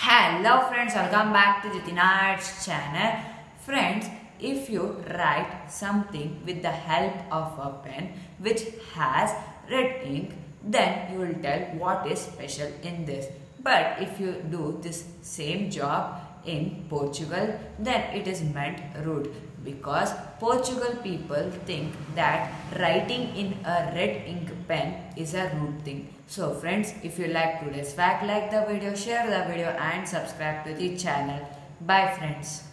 Hello friends, welcome back to Jitinar's channel. Friends, if you write something with the help of a pen which has red ink, then you will tell what is special in this. But if you do this same job in Portugal, then it is meant rude, because Portugal people think that writing in a red ink pen is a rude thing. So friends, if you like today's fact, like the video, share the video and subscribe to the channel. Bye friends.